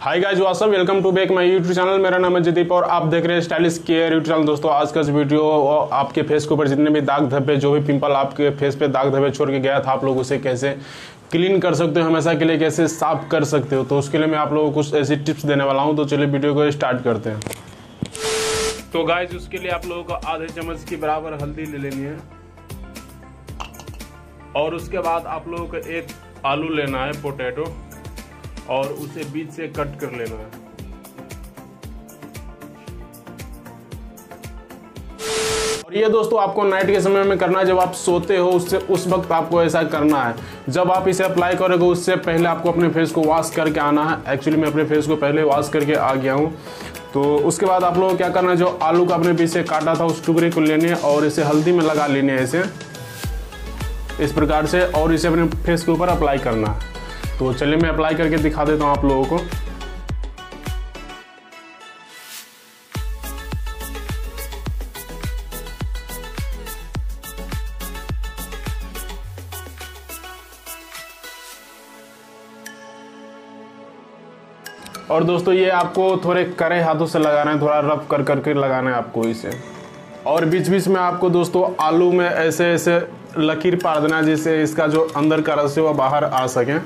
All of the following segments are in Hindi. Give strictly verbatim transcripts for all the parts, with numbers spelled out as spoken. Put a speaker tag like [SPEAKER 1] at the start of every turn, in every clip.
[SPEAKER 1] Hi guys what's up, welcome to back my YouTube channel. मेरा नाम है जदीप और आप देख रहे हैं स्टाइलिश केयर यूट्यूब चैनल। दोस्तों आज का इस वीडियो आपके फेस के ऊपर जितने भी दाग धब्बे, जो भी पिंपल आपके फेस पे दाग धब्बे छोड़ के गया था, आप लोग उसे कैसे क्लीन कर सकते हो, हमेशा के लिए कैसे साफ कर सकते हो। तो उसके लिए मैं आप लोगों को कुछ ऐसी टिप्स देने वाला हूँ। तो चलिए वीडियो को स्टार्ट करते हैं। तो गाइस उसके लिए आप लोगों को आधे चम्मच की बराबर हल्दी ले लेनी है और उसके बाद आप लोगों को एक आलू लेना है, पोटैटो, और उसे बीच से कट कर लेना है। और ये दोस्तों आपको नाइट के समय में करना है, जब आप सोते हो उससे उस वक्त आपको ऐसा करना है। जब आप इसे अप्लाई करोगे उससे पहले आपको अपने फेस को वॉश करके आना है। एक्चुअली मैं अपने फेस को पहले वॉश करके आ गया हूँ। तो उसके बाद आप लोगों को क्या करना है, जो आलू का अपने बीच से काटा था उस टुकड़े को लेने है और इसे हल्दी में लगा लेने है, ऐसे इस प्रकार से, और इसे अपने फेस के ऊपर अप्लाई करना है। तो चलिए मैं अप्लाई करके दिखा देता हूँ आप लोगों को। और दोस्तों ये आपको थोड़े कड़े हाथों से लगाना है, थोड़ा रफ कर करके लगाना है आपको इसे। और बीच बीच में आपको दोस्तों आलू में ऐसे ऐसे लकीर पार देना है, जिससे इसका जो अंदर का रस है वो बाहर आ सके।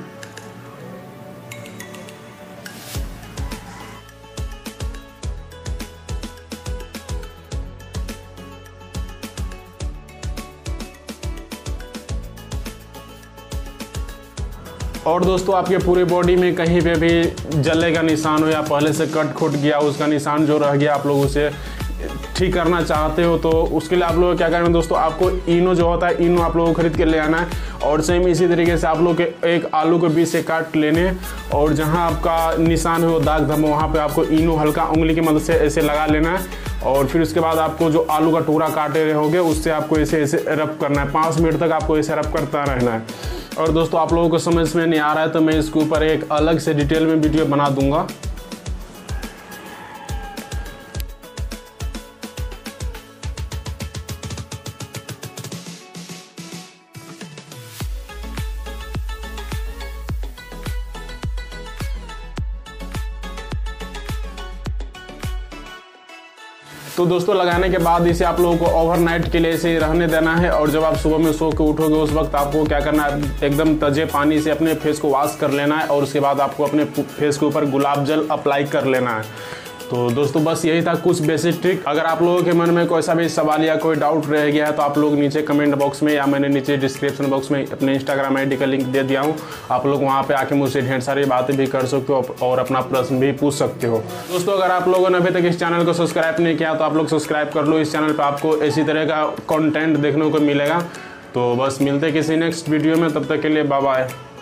[SPEAKER 1] और दोस्तों आपके पूरे बॉडी में कहीं पे भी जले का निशान हो या पहले से कट खुट गया उसका निशान जो रह गया, आप लोग उसे ठीक करना चाहते हो, तो उसके लिए आप लोग क्या करना है दोस्तों, आपको इनो जो होता है, इनो आप लोगों को खरीद के ले आना है। और सेम इसी तरीके से आप लोग के एक आलू के बीच से काट लेने, और जहां आपका निशान है वो दाग धब्बा, वहां पे आपको इनो हल्का उंगली की मदद से ऐसे लगा लेना है। और फिर उसके बाद आपको जो आलू का टुकड़ा काटे रहोगे उससे आपको ऐसे ऐसे रब करना है। पाँच मिनट तक आपको ऐसे रब करता रहना है। और दोस्तों आप लोगों को समझ में नहीं आ रहा है तो मैं इसके ऊपर एक अलग से डिटेल में वीडियो बना दूंगा। तो दोस्तों लगाने के बाद इसे आप लोगों को ओवरनाइट के लिए इसे रहने देना है। और जब आप सुबह में सो के उठोगे उस वक्त आपको क्या करना है, एकदम तजे पानी से अपने फेस को वॉश कर लेना है और उसके बाद आपको अपने फेस के ऊपर गुलाब जल अप्लाई कर लेना है। तो दोस्तों बस यही था कुछ बेसिक ट्रिक। अगर आप लोगों के मन में कोई सा भी सवाल या कोई डाउट रह गया है तो आप लोग नीचे कमेंट बॉक्स में या मैंने नीचे डिस्क्रिप्शन बॉक्स में अपने इंस्टाग्राम आई डी का लिंक दे दिया हूँ, आप लोग वहाँ पे आके मुझसे ढेर सारी बातें भी कर सकते हो और अपना प्रश्न भी पूछ सकते हो। दोस्तों अगर आप लोगों ने अभी तक इस चैनल को सब्सक्राइब नहीं किया तो आप लोग सब्सक्राइब कर लो। इस चैनल पर आपको इसी तरह का कॉन्टेंट देखने को मिलेगा। तो बस मिलते किसी नेक्स्ट वीडियो में, तब तक के लिए बाय बाय।